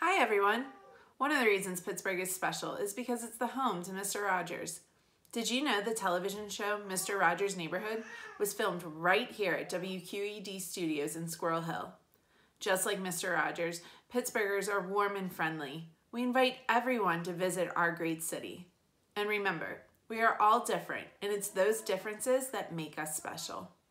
Hi everyone! One of the reasons Pittsburgh is special is because it's the home to Mr. Rogers. Did you know the television show Mr. Rogers' Neighborhood was filmed right here at WQED Studios in Squirrel Hill? Just like Mr. Rogers, Pittsburghers are warm and friendly. We invite everyone to visit our great city. And remember, we are all different, and it's those differences that make us special.